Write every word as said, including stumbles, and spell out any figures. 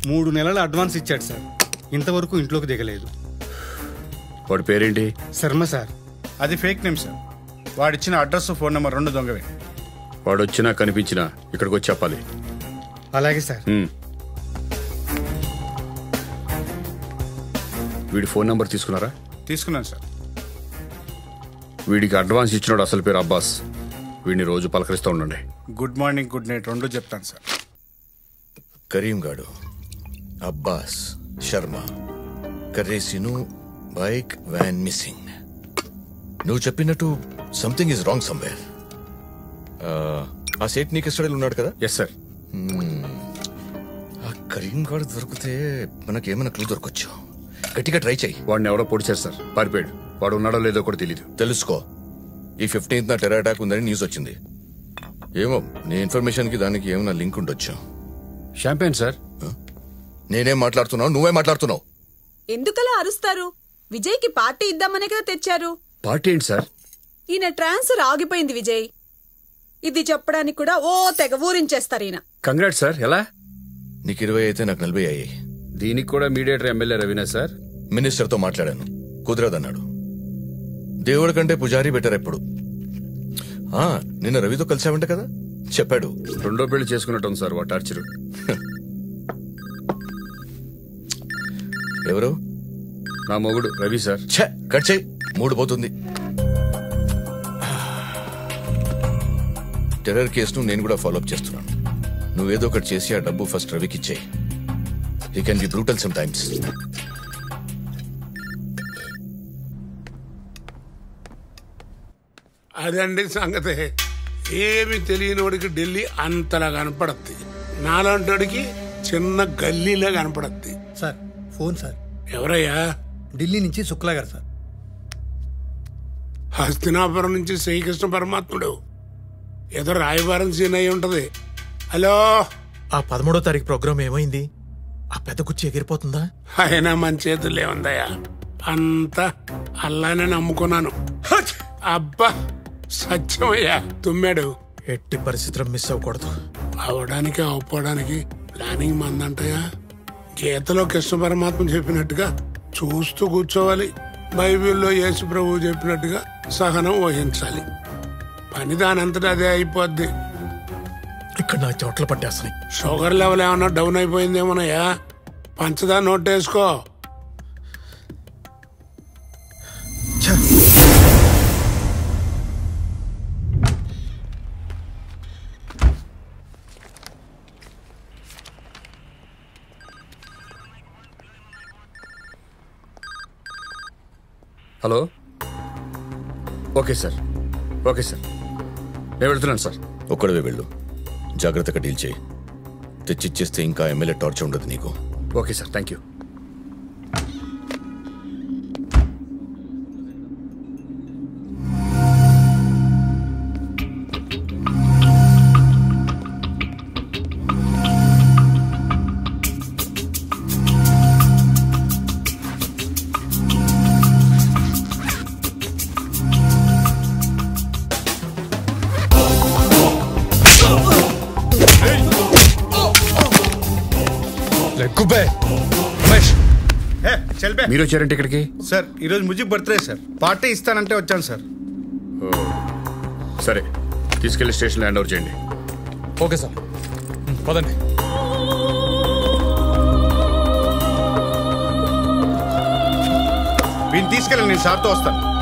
మూడు నెలల అడ్వాన్స్ ఇచ్చాడు సార్. ఇంతవరకు ఇంట్లోకి దిగలేదు. వాడి పేరేంటి? శర్మ సార్. అది ఫేక్ నేమ్ సార్. వాడిచ్చిన అడ్రస్ ఫోన్ నెంబర్ రెండు దొంగవే. వాడు వచ్చినా కనిపించినా ఇక్కడికి వచ్చి చెప్పాలి. అలాగే సార్. వీడి ఫోన్ నెంబర్ తీసుకున్నారా? తీసుకున్నాను సార్. వీడికి అడ్వాన్స్ ఇచ్చినాడు అసలు పేరు అబ్బాస్. వీడిని రోజు పలకరిస్తూ ఉండండి. గుడ్ మార్నింగ్, గుడ్ నైట్ రెండు చెప్తాను సార్. కరీం గాడు, అబ్బాస్, శర్మ, కర్రేసిను, బైక్ వ్యాన్ మిస్సింగ్. నువ్వు చెప్పినట్టు సంథింగ్ ఈజ్ రాంగ్ సమ్వేర్. ఆ సేట్ నీ కస్టడీలో ఉన్నాడు కదా? Yes sir. ఆ కరీం గాడు దొరికితే మనకేమైనా క్లూ దొరకొచ్చు. గట్టిగా ట్రై చేయి. వాడిని ఎవడో పొడిచారు సార్, పారిపోయాడు. వాడు ఉన్నాడో లేదో కూడా తెలీదు. తెలుసుకో. ఈ ఫిఫ్టీన్త్ నా టెర్రర్ అటాక్ ఉందని న్యూస్ వచ్చింది. ఏమో నీ ఇన్ఫర్మేషన్ కి దానికి ఏమైనా లింక్ ఉండొచ్చు. Champagne sir. నేనేం మాట్లాడుతున్నావు, నువ్వే మాట్లాడుతున్నావు. ఎందుకలా అరుస్తారు? విజయ్ కి పార్టీ ఇద్దామనే కదా తెచ్చారు. పార్టీ ఏంటి సార్? ఈయన ట్రాన్స్ఫర్ ఆగిపోయింది విజయ్. ఇది చెప్పడానికి కూడా ఓ తెగ ఊరించేస్తారు ఈయన. Congrats sir. ఎలా? నీకు ఇరవై అయితే నాకు నలభై అయ్యాయి. దీనికి కూడా mediator MLA Raveena sir. Minister తో మాట్లాడాను, కుదరదన్నాడు. దేవుడి కంటే పుజారీ బెటర్ ఎప్పుడు. నిన్న రవితో కలిసావంట కదా, చెప్పాడు. రెండో పెళ్లి చేసుకున్నట్టు సార్ వా టార్చర్. ఎవరు? నా మొగుడు రవి సార్. ఛే, కట్ చేయి, మూడు పోతుంది. టెర్రర్ కేసును నేను కూడా ఫాలోఅప్ చేస్తున్నాను. నువ్వేదో ఒకటి చేసి ఆ డబ్బు ఫస్ట్ రవికి ఇచ్చేయి. He can be brutal sometimes. అదండి సంగతే. ఏమి తెలియనివాడికి ఢిల్లీ అంతలా కనపడద్ది, నాలాంటివాడికి చిన్న గల్లీలా కనపడద్ది. Sir phone sir. ఎవరయ్యా? ఢిల్లీ నుంచి శుక్లా గారు సార్. హస్తినాపురం నుంచి శ్రీకృష్ణ పరమాత్ముడు. ఏదో రాయబారం సీన్ అయి ఉంటది. హలో, ఆ పదమూడో తారీఖు ప్రోగ్రామ్ ఏమైంది? ఆ పెద్ద కుర్చీ ఎగిరిపోతుందా? అయినా మన చేతుల్లో ఏముందయ్యా, అంతా అల్లానే నమ్ముకున్నాను. అబ్బా సత్యమయ్యా, తుమ్మాడు. ఎట్టి పరిస్థితుల్లో మిస్ అవ్వకూడదు. అవడానికి అవ్వడానికి ప్లానింగ్ మందంటయా. గీతలో కృష్ణ పరమాత్మ చెప్పినట్టుగా చూస్తూ కూర్చోవాలి. బైబిల్లో యేసు ప్రభువు చెప్పినట్టుగా సహనం వహించాలి. పని దానంతటా అదే అయిపోద్ది. ఇక్కడ నా చోట్ల పట్టేస్తున్నాయి. షుగర్ లెవెల్ ఏమన్నా డౌన్ అయిపోయిందేమోనయ్యా, పంచదార నోట్ వేసుకో. Hello. Okay sir, okay sir, నేను వెళ్తున్నాను సార్. ఒక్కడవే వెళ్ళు, జాగ్రత్తగా డీల్ చేయి. తెచ్చిచ్చేస్తే ఇంకా ఎమ్మెల్యే టార్చర్ ఉండదు నీకు. Okay sir, thank you. మీరు వచ్చారంటే ఇక్కడికి? సార్ ఈరోజు ముజిబ్ బర్త్డే సార్, పార్టీ ఇస్తానంటే వచ్చాను సార్. సరే, తీసుకెళ్లి స్టేషన్లో హ్యాండ్ ఓవర్ చేయండి. ఓకే సార్, పదండి. వీడిని తీసుకెళ్ళి నేను సార్తో వస్తాను.